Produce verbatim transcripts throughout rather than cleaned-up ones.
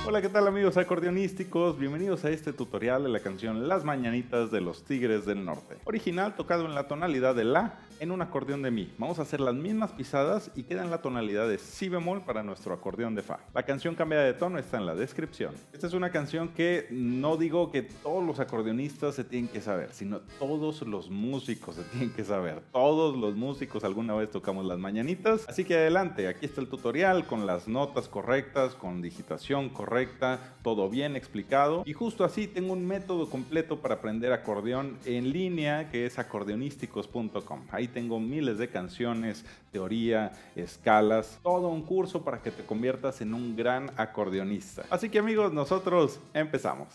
Hola, ¿qué tal amigos acordeonísticos? Bienvenidos a este tutorial de la canción Las Mañanitas de los Tigres del Norte. Original tocado en la tonalidad de La en un acordeón de Mi. Vamos a hacer las mismas pisadas y queda en la tonalidad de Si bemol para nuestro acordeón de Fa. La canción cambia de tono, está en la descripción. Esta es una canción que no digo que todos los acordeonistas se tienen que saber, sino todos los músicos se tienen que saber. Todos los músicos alguna vez tocamos las mañanitas. Así que adelante, aquí está el tutorial con las notas correctas, con digitación correcta, todo bien explicado. Y justo así tengo un método completo para aprender acordeón en línea que es acordeonísticos punto com. Ahí tengo miles de canciones, teoría, escalas, todo un curso para que te conviertas en un gran acordeonista. Así que amigos, nosotros empezamos.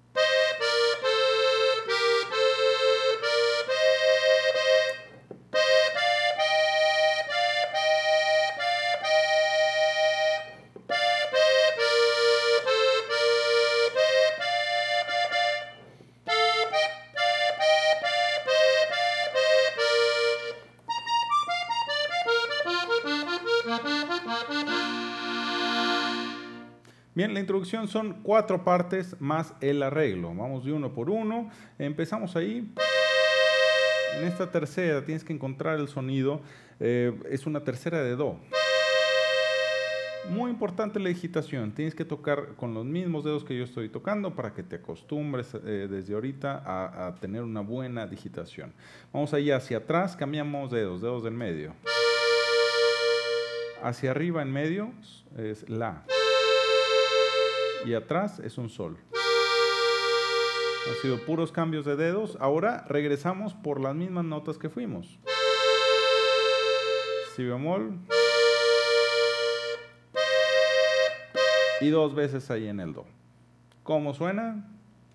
Bien, la introducción son cuatro partes más el arreglo. Vamos de uno por uno. Empezamos ahí. En esta tercera tienes que encontrar el sonido. Eh, es una tercera de Do. Muy importante la digitación. Tienes que tocar con los mismos dedos que yo estoy tocando para que te acostumbres eh, desde ahorita a, a tener una buena digitación. Vamos ahí hacia atrás, cambiamos dedos, dedos del medio. Hacia arriba en medio es La. Y atrás es un Sol. Han sido puros cambios de dedos. Ahora regresamos por las mismas notas que fuimos. Si bemol. Y dos veces ahí en el Do. ¿Cómo suena?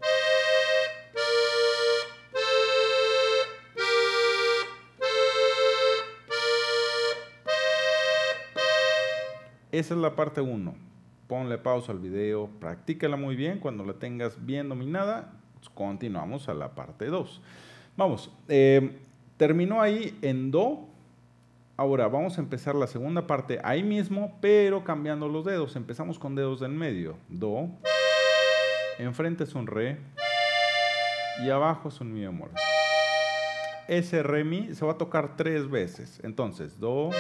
Esa es la parte uno. Ponle pausa al video, practícala muy bien. Cuando la tengas bien dominada, continuamos a la parte dos. Vamos, eh, terminó ahí en Do. Ahora vamos a empezar la segunda parte ahí mismo, pero cambiando los dedos. Empezamos con dedos del medio. Do, enfrente es un Re y abajo es un Mi bemol. Ese Re Mi se va a tocar tres veces. Entonces, Do,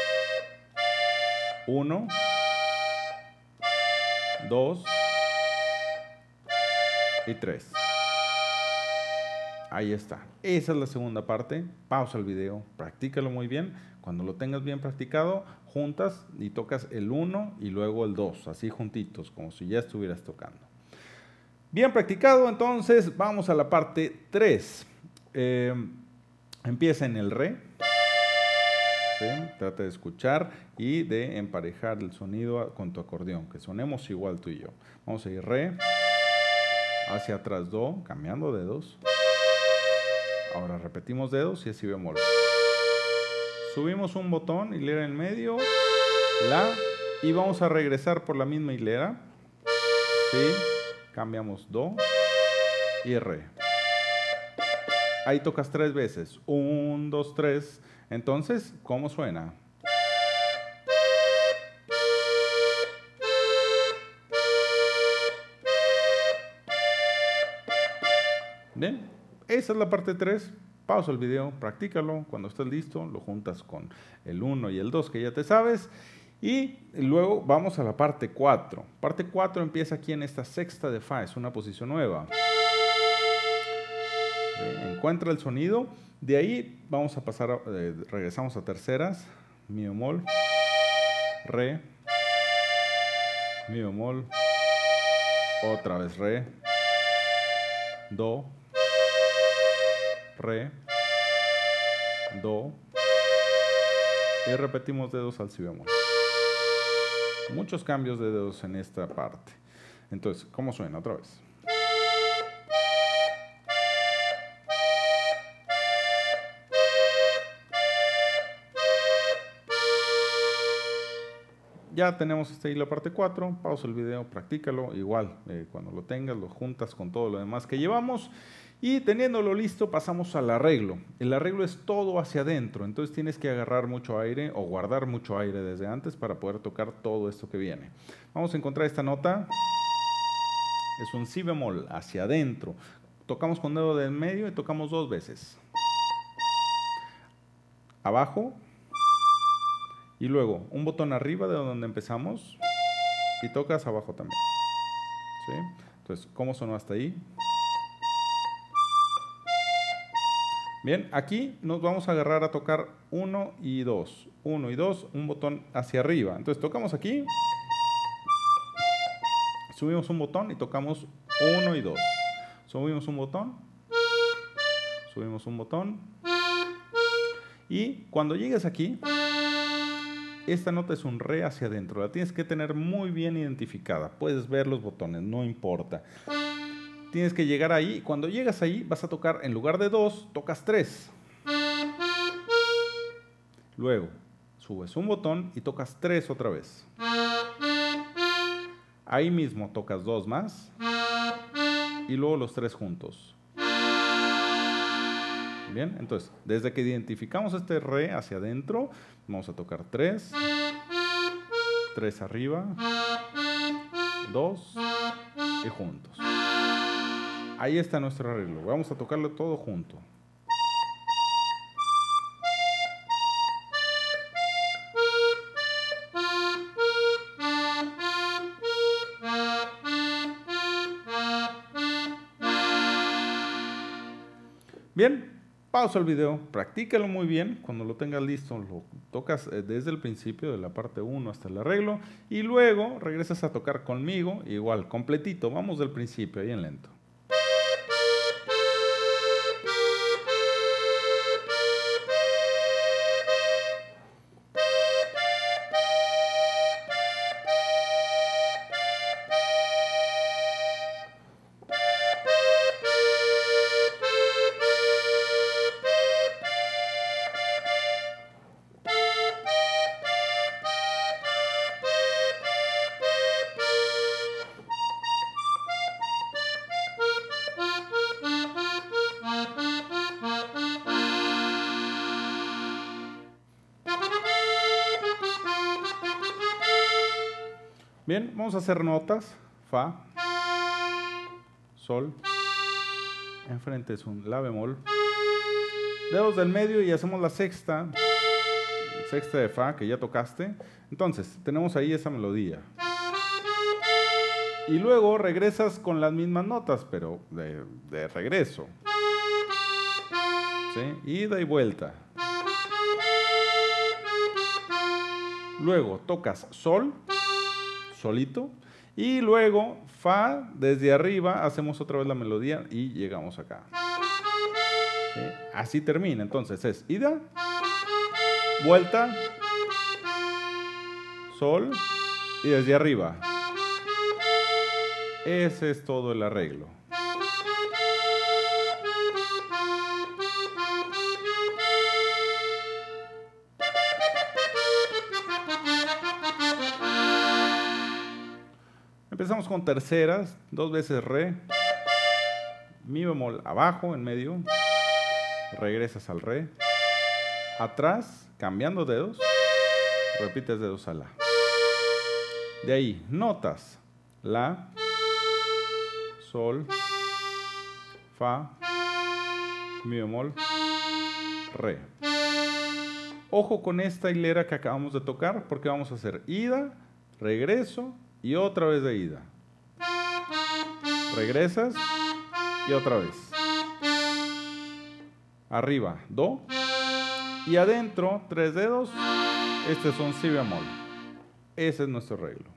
uno, dos y tres. Ahí está. Esa es la segunda parte. Pausa el video, practícalo muy bien. Cuando lo tengas bien practicado, juntas y tocas el uno y luego el dos, así juntitos, como si ya estuvieras tocando. Bien practicado, entonces vamos a la parte tres. Eh, empieza en el Re. ¿Sí? Trata de escuchar y de emparejar el sonido con tu acordeón, que sonemos igual tú y yo. Vamos a ir Re, hacia atrás Do, cambiando dedos. Ahora repetimos dedos y así bemol. Subimos un botón, hilera en medio, La, y vamos a regresar por la misma hilera. ¿Sí? Cambiamos Do y Re. Ahí tocas tres veces. Un, dos, tres. Entonces, ¿cómo suena? Bien, esa es la parte tres. Pausa el video, practícalo. Cuando estés listo, lo juntas con el uno y el dos que ya te sabes. Y luego vamos a la parte cuatro. Parte cuatro empieza aquí en esta sexta de Fa. Es una posición nueva. Bien, encuentra el sonido. De ahí vamos a pasar, a, eh, regresamos a terceras, Mi bemol, Re, Mi bemol, otra vez Re, Do, Re, Do, y repetimos dedos al Si bemol. Muchos cambios de dedos en esta parte. Entonces, ¿cómo suena? Otra vez. Ya tenemos hasta ahí la parte cuatro, pausa el video, practícalo, igual, eh, cuando lo tengas lo juntas con todo lo demás que llevamos y teniéndolo listo pasamos al arreglo. El arreglo es todo hacia adentro, entonces tienes que agarrar mucho aire o guardar mucho aire desde antes para poder tocar todo esto que viene. Vamos a encontrar esta nota, es un si bemol hacia adentro. Tocamos con dedo del medio y tocamos dos veces. Abajo y luego un botón arriba de donde empezamos y tocas abajo también. ¿Sí? Entonces, ¿cómo sonó hasta ahí? Bien, aquí nos vamos a agarrar a tocar uno y dos. uno y dos, un botón hacia arriba. Entonces tocamos aquí, subimos un botón y tocamos uno y dos. Subimos un botón, subimos un botón. Y cuando llegues aquí, esta nota es un re hacia adentro. La tienes que tener muy bien identificada. Puedes ver los botones, no importa. Tienes que llegar ahí. Cuando llegas ahí, vas a tocar, en lugar de dos, tocas tres. Luego, subes un botón y tocas tres otra vez. Ahí mismo tocas dos más. Y luego los tres juntos. Bien, entonces, desde que identificamos este re hacia adentro, vamos a tocar tres. tres arriba. dos y juntos. Ahí está nuestro arreglo. Vamos a tocarlo todo junto. Bien, pausa el video, practícalo muy bien. Cuando lo tengas listo, lo tocas desde el principio de la parte uno hasta el arreglo y luego regresas a tocar conmigo, igual, completito. Vamos del principio, ahí en lento. Bien, vamos a hacer notas. Fa, sol, enfrente es un la bemol, dedos del medio y hacemos la sexta, sexta de fa que ya tocaste. Entonces, tenemos ahí esa melodía. Y luego regresas con las mismas notas, pero de, de regreso. ¿Sí? Ida y vuelta. Luego tocas sol, solito, y luego fa, desde arriba hacemos otra vez la melodía y llegamos acá. ¿Sí? Así termina, entonces es ida, vuelta, sol y desde arriba. Ese es todo el arreglo. Empezamos con terceras, dos veces re, mi bemol abajo, en medio, regresas al re, atrás, cambiando dedos, repites dedos a la. De ahí, notas, la, sol, fa, mi bemol, re. Ojo con esta hilera que acabamos de tocar porque vamos a hacer ida, regreso, y otra vez de ida. Regresas y otra vez. Arriba, do. Y adentro, tres dedos. Este es un si bemol. Ese es nuestro arreglo.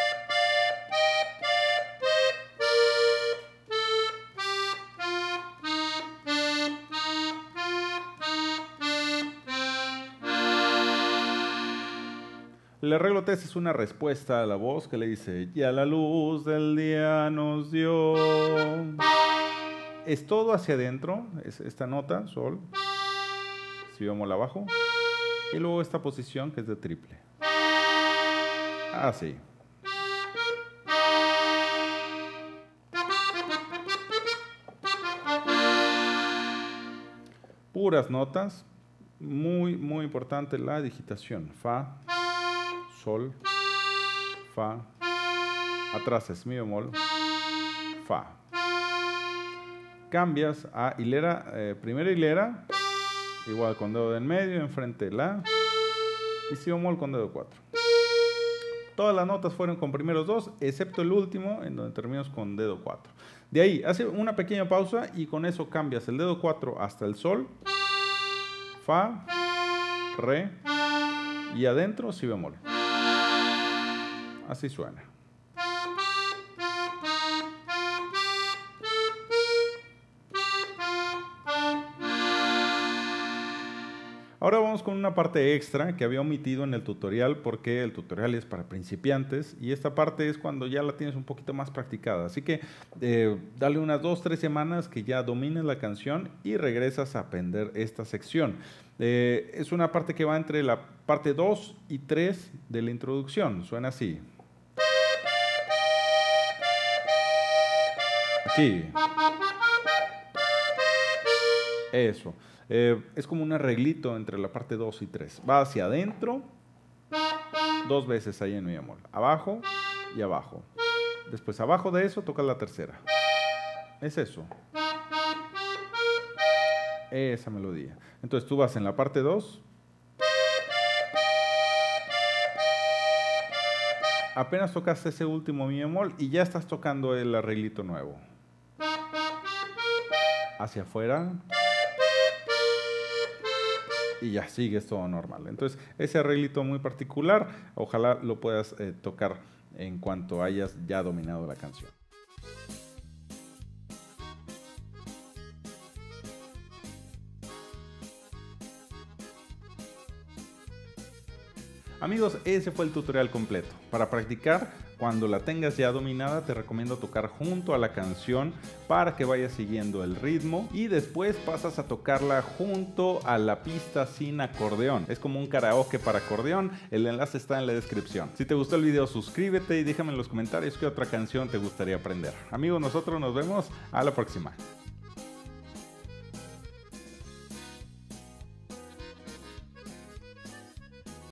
El arreglo tres es una respuesta a la voz que le dice, ya la luz del día nos dio. Es todo hacia adentro, es esta nota, sol, si bemol abajo, y luego esta posición que es de triple. Así. Puras notas, muy, muy importante la digitación, fa, sol, fa, atrás es mi bemol, fa. Cambias a hilera, eh, primera hilera, igual con dedo de en medio, enfrente la, y si bemol con dedo cuatro. Todas las notas fueron con primeros dos, excepto el último, en donde terminas con dedo cuatro. De ahí, hace una pequeña pausa y con eso cambias el dedo cuatro hasta el sol, fa, re, y adentro si bemol. Así suena. Ahora vamos con una parte extra que había omitido en el tutorial porque el tutorial es para principiantes y esta parte es cuando ya la tienes un poquito más practicada. Así que eh, dale unas dos, tres semanas que ya domines la canción y regresas a aprender esta sección. Eh, es una parte que va entre la parte dos y tres de la introducción. Suena así. Aquí. Eso. Eh, es como un arreglito entre la parte dos y tres. Va hacia adentro, dos veces ahí en mi bemol. Abajo y abajo. Después abajo de eso tocas la tercera. Es eso. Esa melodía. Entonces tú vas en la parte dos. Apenas tocas ese último mi bemol y ya estás tocando el arreglito nuevo. Hacia afuera. Y ya sigues todo normal. Entonces, ese arreglito muy particular, ojalá lo puedas eh, tocar en cuanto hayas ya dominado la canción. Amigos, ese fue el tutorial completo. Para practicar, cuando la tengas ya dominada, te recomiendo tocar junto a la canción para que vayas siguiendo el ritmo y después pasas a tocarla junto a la pista sin acordeón. Es como un karaoke para acordeón, el enlace está en la descripción. Si te gustó el video, suscríbete y déjame en los comentarios qué otra canción te gustaría aprender. Amigos, nosotros nos vemos a la próxima.